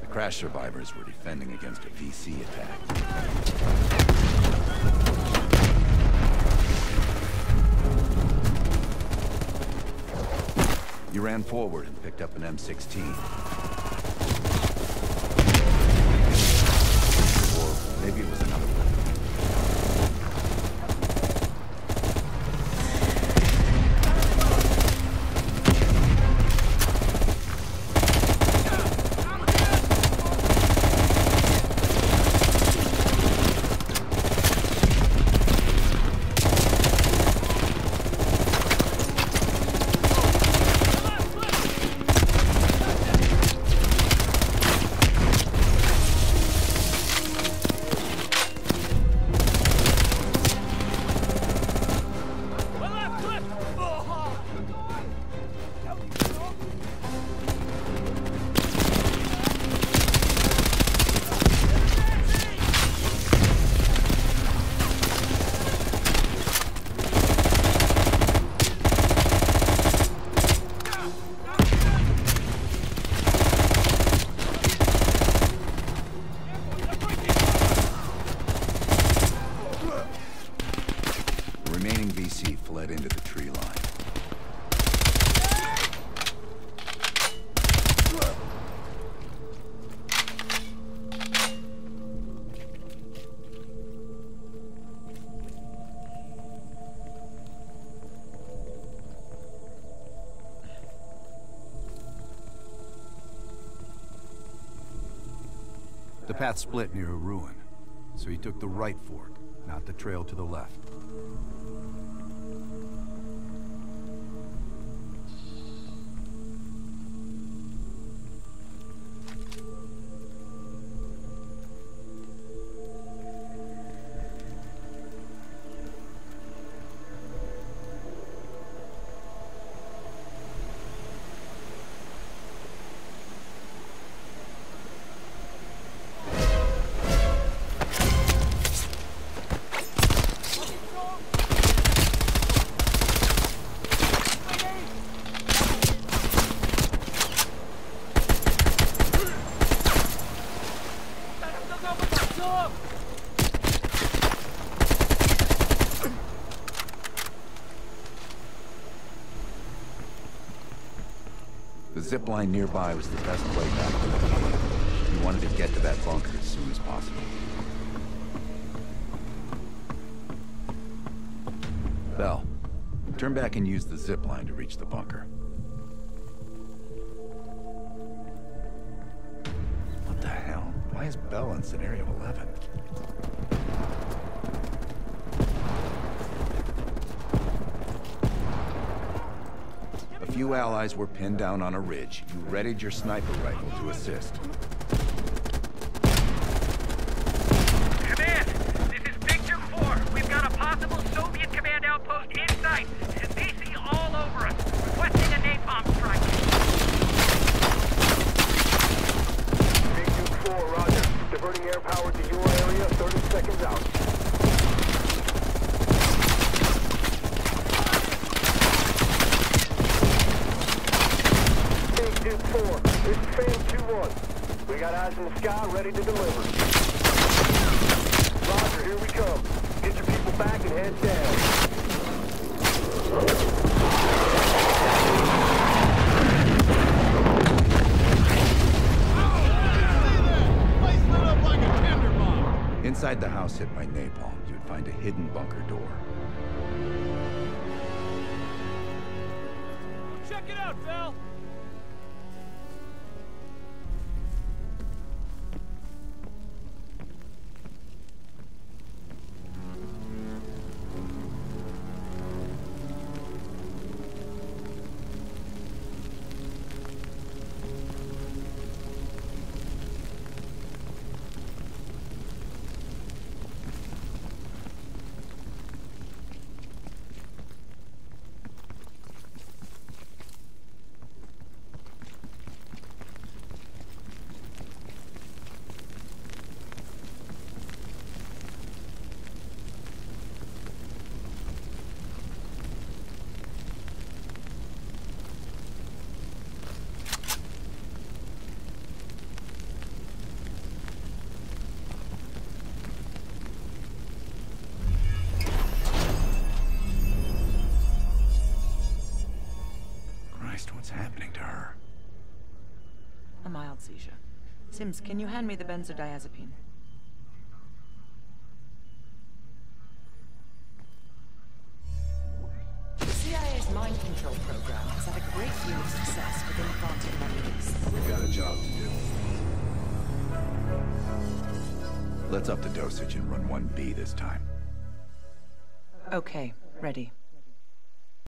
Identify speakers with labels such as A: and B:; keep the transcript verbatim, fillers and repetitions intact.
A: Crash survivors were defending against a V C attack. You ran forward and picked up an M sixteen. Or maybe it was another one. Fled into the tree line. The path split near a ruin, so he took the right fork, not the trail to the left. The zip line nearby was the best way back to the cave. We wanted to get to that bunker as soon as possible. Bell, turn back and use the zip line to reach the bunker. What the hell? Why is Bell in Scenario eleven? A few allies were pinned down on a ridge. You readied your sniper rifle to assist.
B: Command! This is Victor four. We've got a possible Soviet command outpost in sight. And V C all over us. Requesting a napalm strike.
C: Victor four, roger. Diverting air power to your area, thirty seconds out. four. This is Fan two one. We got eyes in the sky, ready to deliver. Roger, here we come. Get your people back and head down.
D: Place lit up like a tender bomb.
A: Inside the house hit by napalm, you'd find a hidden bunker door.
D: Check it out, Val.
E: Sims, can you hand me the benzodiazepine? The C I A's mind control program has had a great deal of success within Quantum Memories.
A: We've got a job to do. Let's up the dosage and run one B this time.
E: Okay, ready.